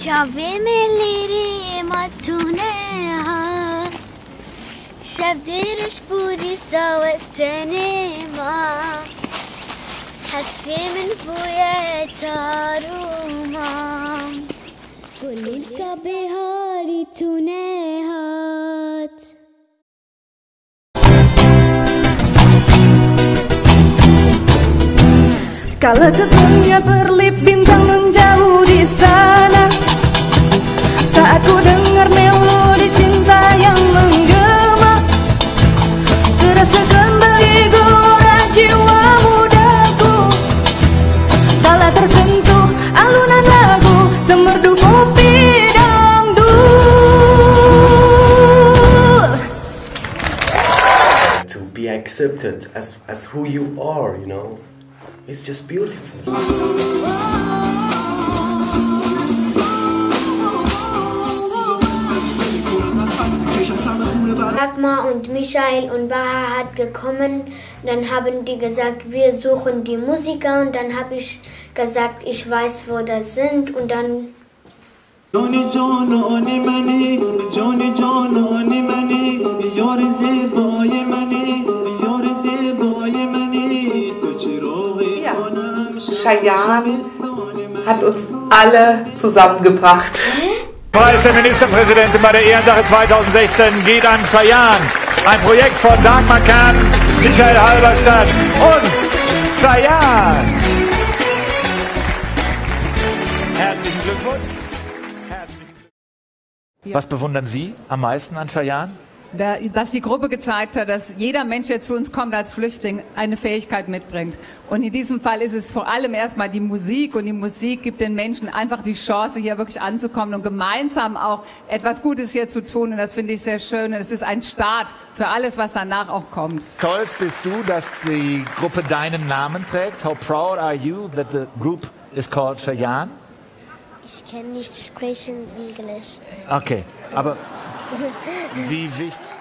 شبی ملیری ماتونه ها شب دیرش بودی ساوستنی ما حسری من بوی تارومام گلیل تا بهاری تونه هات Kala tentunya berlip bintang menjauh di sana. Saat ku dengar melodi cinta yang menggema, terasa kembali gelora jiwa mudaku. Kala tersentuh alunan lagu semerdu kopi dangdut. To be accepted as who you are, you know. It's just beautiful. Dagmar und Michael und Baha hat gekommen. Dann haben die gesagt, wir suchen die Musiker. Und dann habe ich gesagt, ich weiß, wo das sind. Und dann... Cheyenne hat uns alle zusammengebracht. Preis der Ministerpräsidentin bei der Ehrensache 2016 geht an Cheyenne. Ein Projekt von Dagmar Kern, Michael Halberstadt und Cheyenne. Herzlichen Glückwunsch. Was bewundern Sie am meisten an Cheyenne? Dass die Gruppe gezeigt hat, dass jeder Mensch, der zu uns kommt als Flüchtling, eine Fähigkeit mitbringt. Und in diesem Fall ist es vor allem erstmal die Musik. Und die Musik gibt den Menschen einfach die Chance, hier wirklich anzukommen und gemeinsam auch etwas Gutes hier zu tun. Und das finde ich sehr schön. Und es ist ein Start für alles, was danach auch kommt. Stolz bist du, dass die Gruppe deinen Namen trägt? How proud are you that the group is called Cheyenne? Ich kann nicht sprechen Englisch. Okay, aber wie wichtig...